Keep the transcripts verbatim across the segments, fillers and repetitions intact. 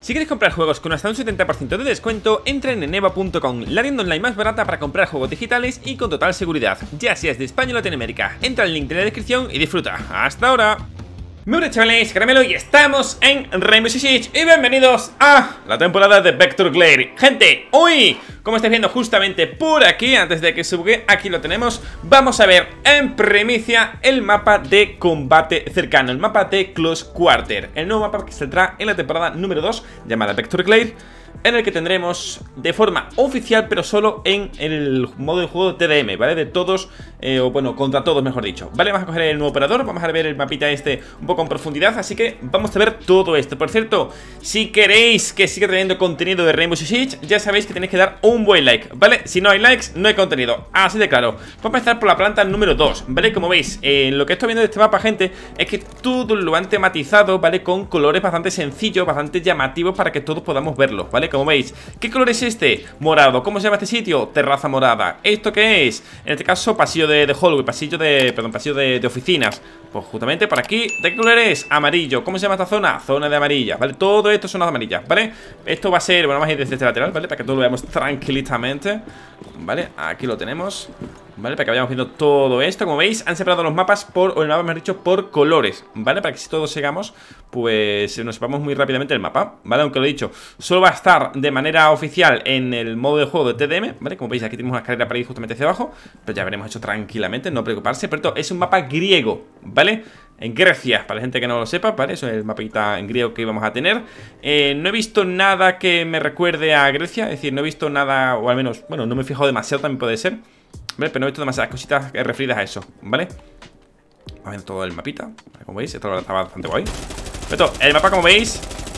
Si quieres comprar juegos con hasta un setenta por ciento de descuento, entra en eneba punto com, la tienda online más barata para comprar juegos digitales y con total seguridad, ya seas de España o Latinoamérica. Entra al link de la descripción y disfruta. ¡Hasta ahora! Muy buenas chavales, Caramelo y estamos en Rainbow Six Siege y bienvenidos a la temporada de Vector Glare. Gente, hoy, como estáis viendo justamente por aquí, antes de que se bugue, aquí lo tenemos. Vamos a ver en primicia el mapa de combate cercano, el mapa de Close Quarter, el nuevo mapa que saldrá en la temporada número dos, llamada Vector Glare, en el que tendremos de forma oficial, pero solo en el modo de juego T D M, ¿vale? De todos, eh, o bueno, contra todos, mejor dicho, ¿vale? Vamos a coger el nuevo operador, vamos a ver el mapita este un poco en profundidad, así que vamos a ver todo esto. Por cierto, si queréis que siga trayendo contenido de Rainbow Six Siege, ya sabéis que tenéis que dar un buen like, ¿vale? Si no hay likes, no hay contenido, así de claro. Vamos a empezar por la planta número dos, ¿vale? Como veis, eh, lo que estoy viendo de este mapa, gente, es que todo lo han tematizado, ¿vale? Con colores bastante sencillos, bastante llamativos para que todos podamos verlos, ¿vale? Como veis, ¿qué color es este? Morado. ¿Cómo se llama este sitio? Terraza morada. ¿Esto qué es? En este caso, pasillo de, de hallway, pasillo de, perdón, pasillo de, de oficinas. Pues justamente por aquí. ¿De qué color es? Amarillo. ¿Cómo se llama esta zona? Zona de amarilla, ¿vale? Todo esto son las amarillas, ¿vale? Esto va a ser, bueno, vamos a ir desde este lateral, ¿vale? Para que todos lo veamos tranquilamente, ¿vale? Aquí lo tenemos, ¿vale? Para que vayamos viendo todo esto. Como veis, han separado los mapas por, o el mapa, mejor dicho, por colores, ¿vale? Para que si todos sigamos, pues nos sepamos muy rápidamente el mapa, ¿vale? Aunque lo he dicho, solo va a estar de manera oficial en el modo de juego de T D M, ¿vale? Como veis, aquí tenemos una escalera para ir justamente hacia abajo, pero ya veremos hecho tranquilamente, no preocuparse. Pero esto es un mapa griego, ¿vale? En Grecia, para la gente que no lo sepa, ¿vale? Eso es el mapita en griego que íbamos a tener. eh, No he visto nada que me recuerde a Grecia, es decir, no he visto nada, o al menos, bueno, no me he fijado demasiado, también puede ser, ¿vale? Pero no he visto demasiadas cositas referidas a eso, ¿vale? Vamos a ver todo el mapita, como veis, esto está bastante guay. Pero el mapa, como veis,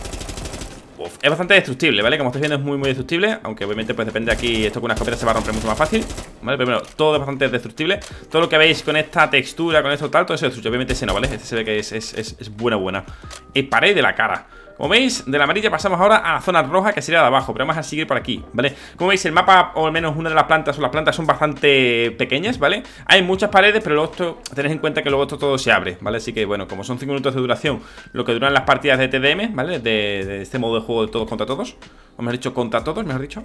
uf, es bastante destructible, ¿vale? Como estáis viendo es muy muy destructible, aunque obviamente pues depende de aquí, esto con una escopeta se va a romper mucho más fácil, ¿vale? Pero bueno, todo es bastante destructible. Todo lo que veis con esta textura, con esto tal, todo eso es destructible. Obviamente ese no, ¿vale? Este se ve que es, es, es, es buena buena. Y pared de la cara. Como veis, de la amarilla pasamos ahora a la zona roja, que sería de abajo, pero vamos a seguir por aquí, ¿vale? Como veis, el mapa, o al menos una de las plantas, o las plantas son bastante pequeñas, ¿vale? Hay muchas paredes, pero luego esto, tenéis en cuenta que luego esto todo se abre, ¿vale? Así que, bueno, como son cinco minutos de duración, lo que duran las partidas de T D M, ¿vale? De, de este modo de juego de todos contra todos, o mejor dicho, contra todos, mejor dicho.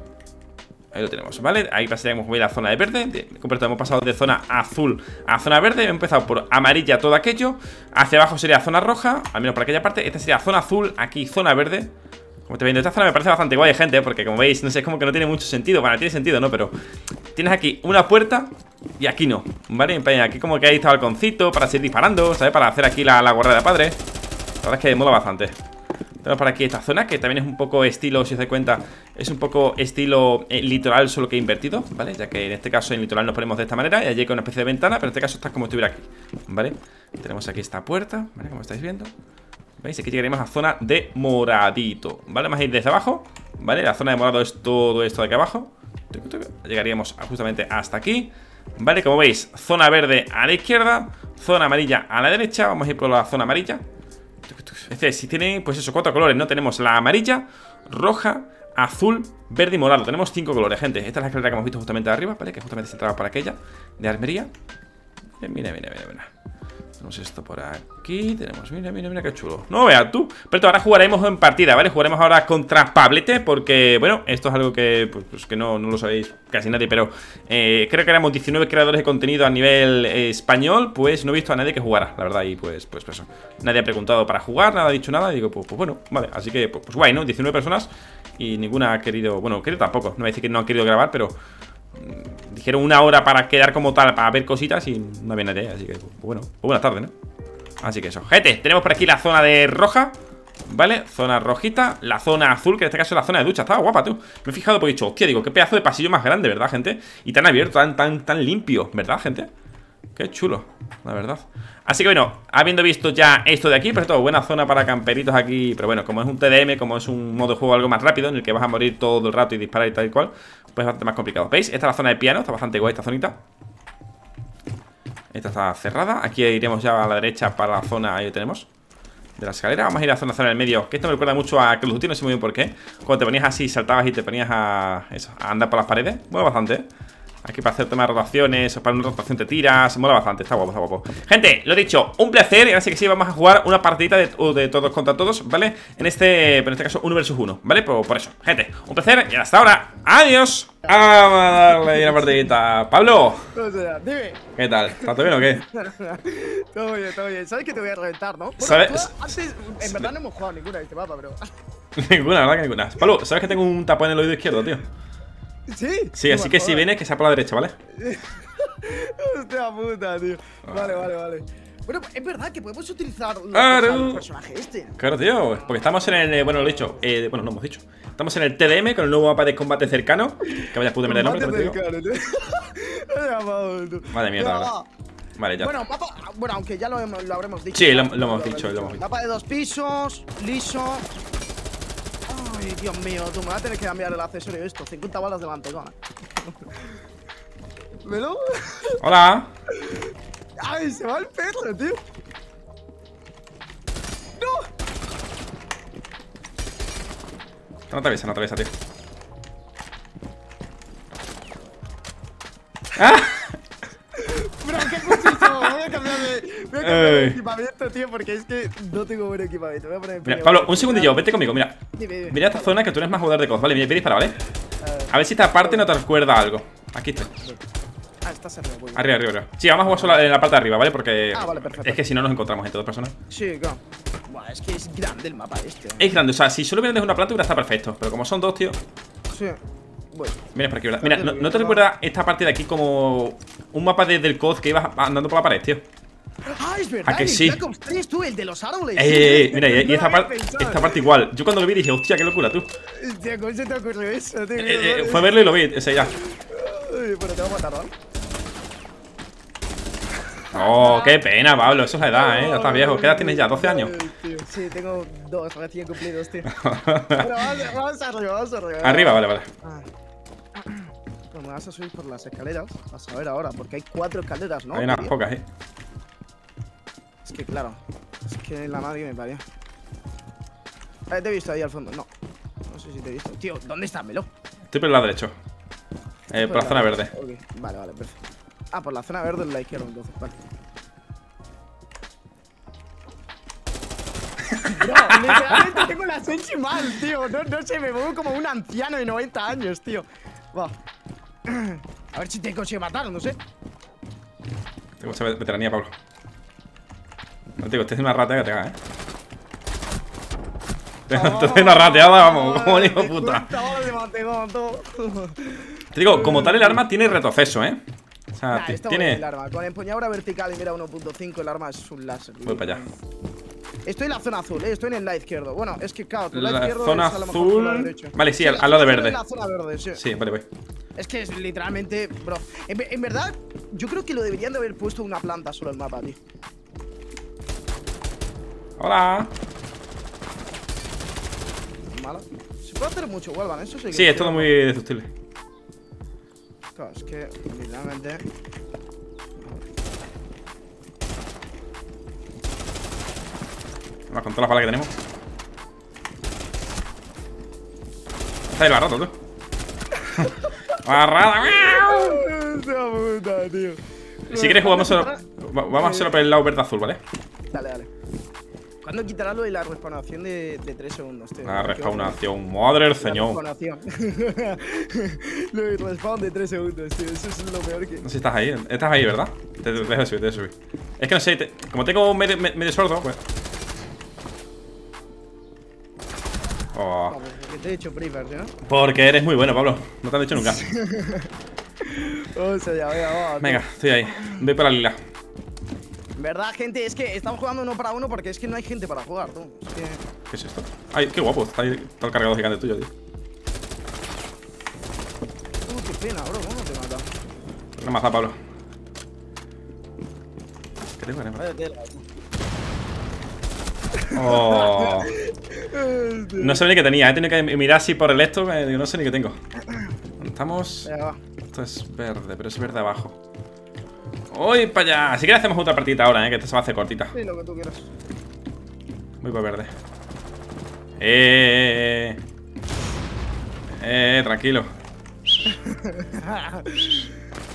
Ahí lo tenemos, ¿vale? Ahí pasaríamos a la zona de verde. De, completo, hemos pasado de zona azul a zona verde. Hemos empezado por amarilla todo aquello. Hacia abajo sería zona roja, al menos por aquella parte. Esta sería zona azul, aquí zona verde. Como estáis viendo, esta zona me parece bastante guay, gente, porque como veis, no sé, es como que no tiene mucho sentido. Bueno, tiene sentido, ¿no? Pero tienes aquí una puerta y aquí no, ¿vale? Aquí como que ahí está el balconcito para seguir disparando, ¿sabes? Para hacer aquí la, la guardia de padre. La verdad es que mola bastante. Tenemos por aquí esta zona, que también es un poco estilo, si os dais cuenta, es un poco estilo eh, litoral, solo que invertido, ¿vale? Ya que en este caso en litoral nos ponemos de esta manera y allí con una especie de ventana, pero en este caso está como si estuviera aquí, ¿vale? Tenemos aquí esta puerta, ¿vale? Como estáis viendo, ¿veis? Aquí llegaremos a zona de moradito, ¿vale? Vamos a ir desde abajo, ¿vale? La zona de morado es todo esto de aquí abajo. Llegaríamos justamente hasta aquí, ¿vale? Como veis, zona verde a la izquierda, zona amarilla a la derecha. Vamos a ir por la zona amarilla. Es decir, si tiene, pues eso, cuatro colores, ¿no? Tenemos la amarilla, roja, azul, verde y morado. Tenemos cinco colores, gente. Esta es la escalera que hemos visto justamente de arriba, ¿vale? Que justamente se entraba por aquella de armería. Mira, mira, mira, mira. Tenemos esto por aquí. Tenemos, mira, mira, mira qué chulo. No veas tú. Pero ahora jugaremos en partida, ¿vale? Jugaremos ahora contra Pablete, porque, bueno, esto es algo que, pues, pues que no, no lo sabéis casi nadie, pero eh, creo que éramos diecinueve creadores de contenido a nivel eh, español. Pues no he visto a nadie que jugara, la verdad. Y pues, pues, pues eso. Nadie ha preguntado para jugar, nada ha dicho nada. Y digo, pues, pues bueno, vale. Así que, pues, pues guay, ¿no? diecinueve personas y ninguna ha querido, bueno, querido tampoco. No voy a decir que no han querido grabar, pero dijeron una hora para quedar como tal, para ver cositas y no había nadie, así que, pues bueno, pues buenas tardes, ¿no? Así que eso, gente, tenemos por aquí la zona de roja, ¿vale? Zona rojita, la zona azul, que en este caso es la zona de ducha. Estaba guapa, tú. Me he fijado porque he dicho, hostia, digo, qué pedazo de pasillo más grande, ¿verdad, gente? Y tan abierto, tan, tan, tan limpio, ¿verdad, gente? Qué chulo, la verdad. Así que bueno, habiendo visto ya esto de aquí, pero todo, buena zona para camperitos aquí. Pero bueno, como es un T D M, como es un modo de juego algo más rápido, en el que vas a morir todo el rato y disparar y tal y cual, pues es bastante más complicado. ¿Veis? Esta es la zona de piano, está bastante guay esta zonita. Esta está cerrada. Aquí iremos ya a la derecha para la zona, ahí lo tenemos, de la escalera. Vamos a ir a la zona, zona del medio, que esto me recuerda mucho a Call of Duty, no sé muy bien por qué. Cuando te ponías así, saltabas y te ponías a, eso, a andar por las paredes. Bueno, bastante, ¿eh? Aquí para hacer temas de rotaciones, o para una rotación te tiras. Mola bastante, está guapo, está guapo. Gente, lo dicho, un placer. Y ahora sí que sí, vamos a jugar una partidita de, de todos contra todos, ¿vale? En este, en este caso, uno versus uno, ¿vale? Por, por eso, gente, un placer y hasta ahora. ¡Adiós! Vamos a darle ahí una partidita. Pablo, O sea, dime. ¿qué tal? ¿Está todo bien o qué? Todo bien, todo bien. Sabes que te voy a reventar, ¿no? Bueno, ¿Sabes? tú antes, en verdad no hemos jugado ninguna de este mapa, pero. Ninguna, la verdad que ninguna. Pablo, ¿sabes que tengo un tapón en el oído izquierdo, tío? ¿Sí? Sí, así que si vienes, que sea por la derecha, ¿vale? Hostia puta, tío. Vale, vale, vale. Bueno, es verdad que podemos utilizar los Claro. el personaje este. Claro, tío, porque estamos en el, bueno, lo he dicho, eh, bueno, no hemos dicho. Estamos en el T D M con el nuevo mapa de combate cercano. Que vaya puta mierda de nombre, te lo digo. Madre mía, Venga, ahora. va. Vale, ya. Bueno, mapa, bueno, aunque ya lo, hemos- lo habremos dicho. Sí, lo- ¿no? lo hemos dicho, lo hemos dicho. Mapa de dos pisos, liso. Ay, Dios mío, tú me vas a tener que cambiar el accesorio esto. cincuenta balas de mantecona. ¿Velo? Hola. Ay, se va el perro, tío. ¡No! No te aviesa, no te aviesa, tío. ¡Ah! Bro, ¿qué hemos hecho? Voy a cambiar de, voy a cambiar de Ey. equipamiento, tío, porque es que no tengo buen equipamiento. Voy a poner Mira, Pablo, un segundillo, vete conmigo, mira. Dime, dime. Mira esta zona que tú eres más jugador de cosas, vale, voy a disparar, ¿vale? A ver si esta parte no te recuerda algo. Aquí está. Ah, estás arriba, muy bien. Arriba, arriba, arriba. Sí, vamos a jugar solo en la parte de arriba, ¿vale? Porque Ah, vale, perfecto. es que si no nos encontramos entre dos personas. Sí, claro. Buah, es que es grande el mapa este. Es grande, o sea, si solo hubieran dejado una planta hubiera estado perfecto. Pero como son dos, tío. Sí. Bueno. Mira, por aquí, ¿verdad? Mira, ¿no, no te recuerda esta parte de aquí como un mapa desde el C O D que ibas andando por la pared, tío? Ah, es verdad. ¿A que el sí? Black Ops tres, tú, el de los árboles. Eh, eh, eh, mira, y, No y lo esta, había parte pensado. esta parte igual. Yo cuando lo vi dije, hostia, qué locura, tú. Tío, ¿cómo se te ocurrió eso, tío? Eh, eh, fue a verlo y lo vi, ese ya. Ay, bueno, te voy a matar, ¿no? Oh, qué pena, Pablo, eso es la edad, eh. Ya estás viejo. ¿Qué edad tienes ya? ¿doce años? Ay, tío. Sí, tengo dos recién cumplidos, tío. Pero vamos, vamos arriba, vamos arriba. Arriba, vale, vale. Ah. Bueno, me vas a subir por las escaleras. Vas a ver ahora, porque hay cuatro escaleras, ¿no? Hay unas tío? pocas, eh. Es que claro, es que la madre que me parió. Eh, te he visto ahí al fondo, no. No sé si te he visto. Tío, ¿dónde está Melo? Estoy por el lado derecho. Eh, por la zona verde. Ok, vale, vale, perfecto. Ah, por la zona verde en la izquierda, entonces, vale. Bro, literalmente tengo la Senshi mal, tío. No, no sé, me muevo como un anciano de noventa años, tío. Va. A ver si te consigo matar, no sé. Tengo mucha veteranía, Pablo. No te digo, este es una rateada que te caga, eh. Entonces una rateada, vamos, como un hijo de puta. Te digo, como tal el arma tiene retroceso, eh. O sea, Nah, ti- está muy tiene. bien el arma. Con empuñadura vertical y mira uno punto cinco, el arma es un láser. Voy para allá. Estoy en la zona azul, eh. Estoy en el lado izquierdo. Bueno, es que claro, tu lado La izquierdo zona es a lo mejor tu lado azul. derecho. Vale, sí, al, la al lado de zona verde. En la zona verde, sí. Sí, vale, voy. Es que es literalmente, bro. En, ve- en verdad, yo creo que lo deberían de haber puesto una planta solo el mapa, tío. Hola. Mala. Se puede hacer mucho, Walvan, eso sí que Sí, es todo muy destructible. Claro, es que literalmente. Vamos con todas las balas que tenemos. Está ahí el barroto, tú. Barrada. Esa puta, tío. Si quieres jugamos solo. va- Vamos a hacerlo por el lado verde azul, ¿vale? Dale, dale. ¿Cuándo quitará lo de la respawnación de, de tres segundos, tío? La respawnación, madre del La señor. respawnación. Lo de respawn de tres segundos, tío. Eso es lo peor que. No sé si estás ahí. Estás ahí, ¿verdad? Te, te dejo de subir, te dejo de subir. Es que no sé, te- como tengo medio, me- medio sordo, pues. Oh. Vamos, que te he dicho Free Fire, ¿no? Porque eres muy bueno, Pablo. No te han dicho nunca. O sea, ya, venga, vamos. Venga, estoy ahí. Voy para la lila. ¿Verdad, gente? Es que estamos jugando uno para uno porque es que no hay gente para jugar, tú. Es que. ¿Qué es esto? Ay, qué guapo. Está ahí todo el cargador gigante tuyo, tío. Uh, qué pena, bro. ¿Cómo te mata? Una maza, Pablo. ¿Qué tengo? Vaya tela. Oh. No sé ni qué tenía. He tenido que mirar así por el esto. eh, digo, no sé ni qué tengo. Estamos. Venga, va. Esto es verde, pero es verde abajo. ¡Uy, para allá! Si quieres hacemos otra partidita ahora, eh, que esta se va a hacer cortita. Sí, lo que tú quieras. Voy por verde. Eh, eh, eh, tranquilo.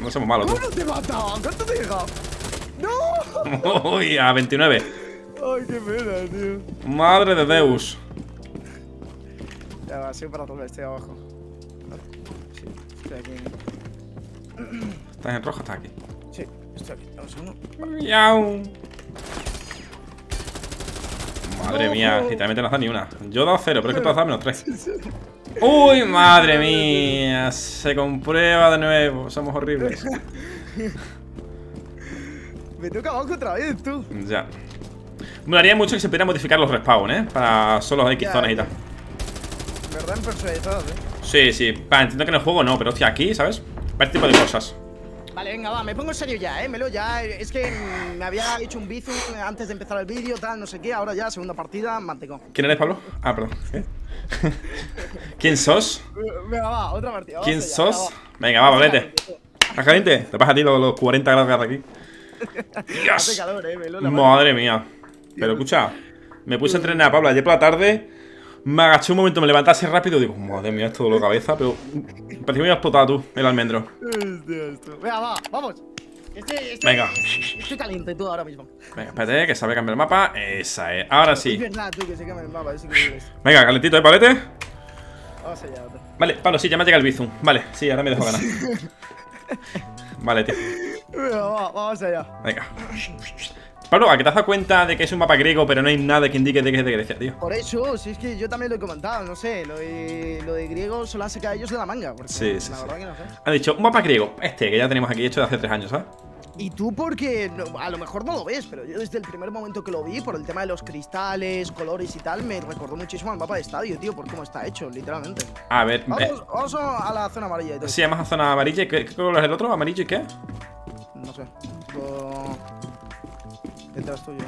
no somos malos, ¿Cómo tú. no te mataba? ¿Cuánto te he dejado? ¡No! Uy, a veintinueve. Ay, qué pena, tío. Madre de Deus. Ya va, sigo para todo, estoy abajo. Sí, estoy aquí. ¿Estás en rojo? ¿Estás aquí? Sí, estoy aquí. Vamos uno. Miau. Madre No. mía, literalmente no has dado ni una. Yo he dado cero, pero es que tú has dado menos tres. Uy, madre mía. Se comprueba de nuevo. Somos horribles. Me toca abajo otra vez, tú. Ya. Me molaría mucho que se pudiera modificar los respawn, ¿eh? Para solo X Ya, zonas y tal. ¿Verdad? En personalizados, eh. Sí, sí. Pa, entiendo que en el juego no, pero hostia, aquí, ¿sabes? Para este tipo de cosas. Vale, venga, va, me pongo en serio ya, eh, Melo, ya. Es que mm, me había hecho un bizu antes de empezar el vídeo, tal, no sé qué. Ahora ya, segunda partida, mantecón. ¿Quién eres, Pablo? Ah, perdón. ¿Qué? ¿Quién sos? Venga, va, otra partida. ¿Quién vamos allá, sos? venga, Venga, va, Pablete. ¿Estás caliente? Te pasa a ti los, los cuarenta grados que hace aquí. va. Hace ¡Dios! calor, eh, Melo. la Madre mía. Pero escucha, me puse a entrenar a Pablo ayer por la tarde. Me agaché un momento, me levanté así rápido. Digo, madre mía, esto dolor de cabeza. Pero parecía que me iba a explotar tú, el almendro. Hostia, esto. Venga, va, vamos. Estoy, estoy, Venga. Estoy caliente tú ahora mismo. Venga, espérate, que sabe cambiar el mapa. Esa es. Ahora Es sí. verdad, tú, que se cambia el mapa, es increíble. Venga, calentito, ¿eh, Pablete? Vamos allá, otro. Vale, Pablo, sí, ya me ha llegado el bizum. Vale, sí, ahora me dejo ganar. Vale, tío. Venga, va, vamos allá. Venga. Pablo, ¿a qué te has dado cuenta de que es un mapa griego, pero no hay nada que indique de que es de Grecia, tío? Por eso, si es que yo también lo he comentado, no sé, lo de, lo de griego se lo han sacado ellos de la manga. Porque Sí, sí, la sí. verdad que no sé. Han dicho, un mapa griego, este, que ya tenemos aquí hecho de hace tres años, ¿sabes? Y tú porque no, a lo mejor no lo ves, pero yo desde el primer momento que lo vi, por el tema de los cristales, colores y tal, me recordó muchísimo al mapa de estadio, tío, por cómo está hecho, literalmente. A ver, eh, Vamos, vamos a la zona amarilla y todo. sí, además a zona amarilla. ¿Y ¿Qué, qué color es el otro? ¿Amarillo y qué? No sé. Tipo... Detrás tuyo, ¿no?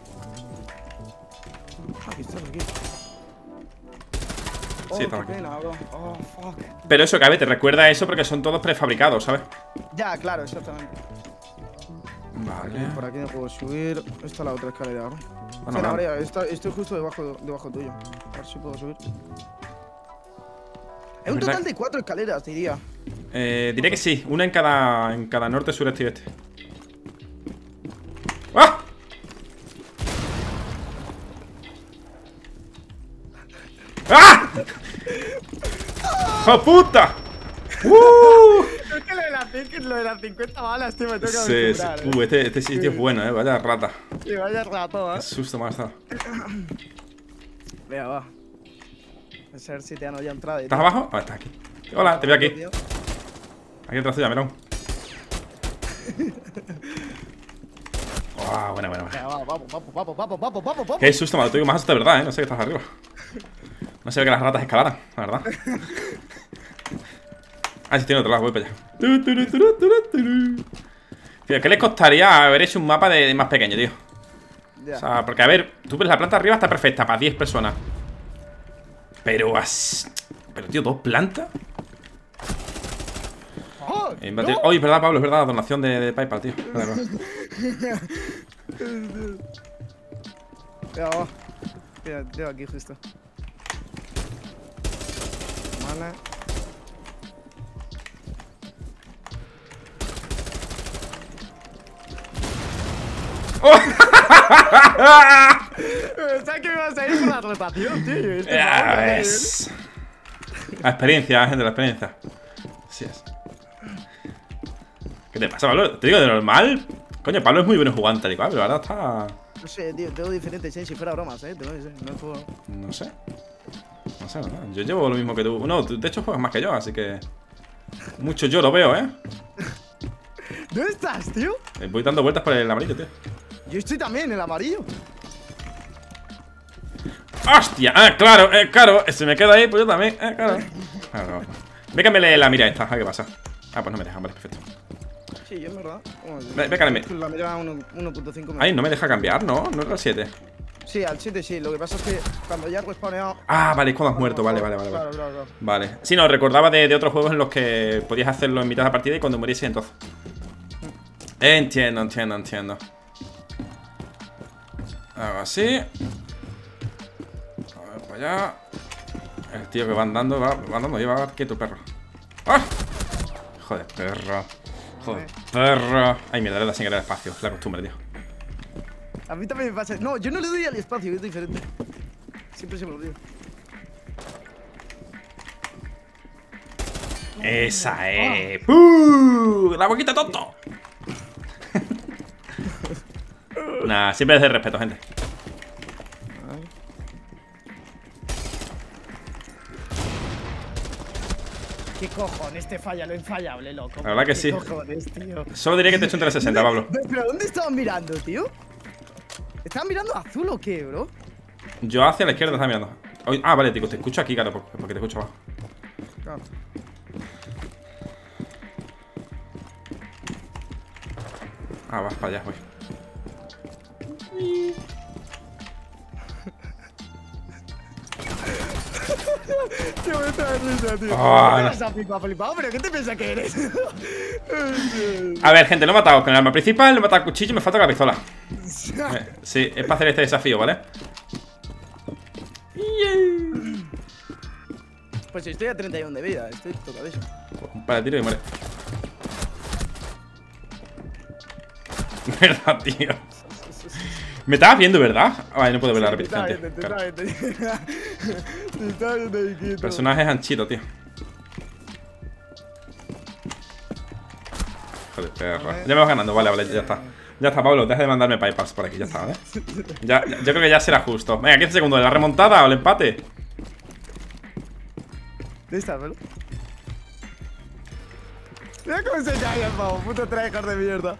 Aquí estás, aquí. Oh, Sí, estaba qué aquí. pena, bro. Oh, fuck. Pero eso, que a ver, te recuerda a eso porque son todos prefabricados, ¿sabes? Ya, claro, exactamente. Vale. Por aquí no puedo subir. Esta es la otra escalera, ¿no? Bueno, Zona vale. amarilla, está- estoy justo debajo, debajo tuyo. A ver si puedo subir. Es un ¿Verdad? total de cuatro escaleras, diría. Eh, diré que sí, una en cada, en cada norte, sureste y oeste. ¡Ah! ¡Ah! ¡Oh, puta! ¡Uh! Es que lo de, las, es que lo de las cincuenta balas, tío, me toca Sí, sí. Uh, este, este sitio es bueno, eh. Vaya rata. Sí, vaya rato, Qué ¿eh? susto me ha dado. Venga, va. A ver si te han ya entrada. y ¿Estás tal. abajo? Ah, estás aquí. Hola, te veo aquí. Tío. Aquí detrás tuya, Melón. Ah, buena, buena, buena. Venga, va, vamos, vamos, vamos, vamos, vamos, vamos, vamos. Qué susto me ha dado. Te digo más hasta de verdad, eh. No sé que estás arriba. No sé que las ratas escalaran, la verdad. Ah, sí, tiene otro lado, voy para allá. Tu, turu, turu, turu, turu. Tío, ¿qué les costaría haber hecho un mapa de, de más pequeño, tío? Ya. O sea, porque a ver, tú ves la planta arriba está perfecta para diez personas. Pero as... Pero, tío, ¿dos plantas? ¡Oh! Eh, ¡No! tío- Oh, es verdad, Pablo, es verdad, la donación de, de PayPal, tío. Es verdad. Venga, va. Mira, tío, aquí justo. Vale. ¿Sabes que me vas a ir por la rotación, tío? Este Ya pavo, ves. La experiencia, gente, la experiencia. Así es. ¿Qué te pasa, Pablo? Te digo, de normal. Coño, Pablo es muy bueno jugando, tal y cual, pero ahora está. No sé, tío, tengo diferentes, ¿eh? Si fuera bromas, ¿eh? Te lo digo, no juego. No sé. No sé, no sé. Yo llevo lo mismo que tú. No, tú de hecho juegas más que yo, así que. Mucho yo lo veo, ¿eh? ¿Dónde estás, tío? Eh, Voy dando vueltas por el amarillo, tío. Yo estoy también en el amarillo. ¡Hostia! Ah, claro, eh, claro. Se me queda ahí, pues yo también. Eh, claro. Claro, claro. Ve que me lee la mira esta. A ver qué pasa. Ah, pues no me deja, vale, perfecto. Sí, yo en verdad. Bueno, Ve- ve, cállame. La mira uno punto cinco. Ay, no me deja cambiar, ¿no? No era el siete. Sí, al siete sí. Lo que pasa es que cuando ya he respawneado. Ah, vale, es cuando has muerto. Vale, vale, vale. Claro, Vale. claro, claro. Vale. Sí, no, recordaba de, de otros juegos en los que podías hacerlo en mitad de la partida y cuando muriese entonces. Entiendo, entiendo, entiendo. Hago así. A ver, para allá. El tío que va andando, va, va andando, lleva quieto el perro. ¡Ah! Joder, perro. Joder, perro. Ay, mierda, le da sin querer el espacio. Es la costumbre, tío. A mí también me pasa. No, yo no le doy al espacio, es diferente. Siempre se me lo digo. Esa es. ¡Uh! ¡La boquita tonto! Nah, siempre desde el respeto, gente. ¿Qué cojones te falla lo infallable, loco? La verdad que ¿Qué sí. cojones, tío? Solo diría que te he hecho un trescientos sesenta, Pablo. ¿Pero dónde estaban mirando, tío? ¿Estaban mirando azul o qué, bro? Yo hacia la izquierda estaba mirando. Oye, ah, vale, tío, te escucho aquí, claro, porque te escucho abajo. Claro. Ah, vas para allá, voy. Tío, me está de risa, tío. Oh, ¿Qué no. te vas a flipar, flipado? ¿Pero qué te piensas que eres? A ver, gente, lo he matado con el arma principal, lo he matado con cuchillo y me falta la pistola. Eh, sí, es para hacer este desafío, ¿vale? Pues estoy a treinta y uno de vida, estoy tocadísimo. Un par de tiros y muere. Verdad, tío. Me estabas viendo, ¿verdad? Vale, no puedo ver la repetición, tío. Claro. Personajes anchitos, tío. Joder, perro. Ya me vas ganando, vale, vale, ya está. Ya está, Pablo, deja de mandarme pipers por aquí, ya está, ¿vale? Ya, ya, yo creo que ya será justo. Venga, quince segundos, ¿la remontada o el empate? ¿Dónde está, Pablo? Mira cómo se calla, pavo, puto tryhard de mierda.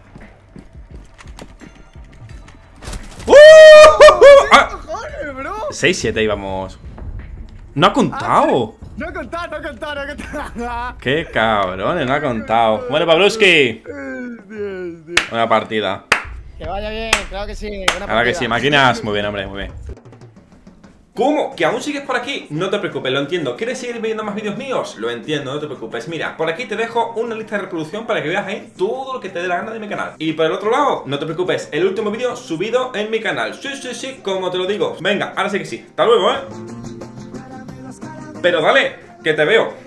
¡Uh! Ah, ¡Joder, bro! seis siete íbamos. No ha contado. No he contado, no he contado, no he contado. Qué cabrones, no ha contado. Bueno, Pabluski. Una partida. Que vaya bien, claro que sí. Buena Ahora que partida. sí, máquinas. Muy bien, hombre, muy bien. ¿Cómo? ¿Que aún sigues por aquí? No te preocupes, lo entiendo. ¿Quieres seguir viendo más vídeos míos? Lo entiendo, no te preocupes. Mira, por aquí te dejo una lista de reproducción para que veas ahí todo lo que te dé la gana de mi canal. Y por el otro lado, no te preocupes, el último vídeo subido en mi canal. Sí, sí, sí, como te lo digo. Venga, ahora sí que sí. Hasta luego, ¿eh? Pero dale, que te veo.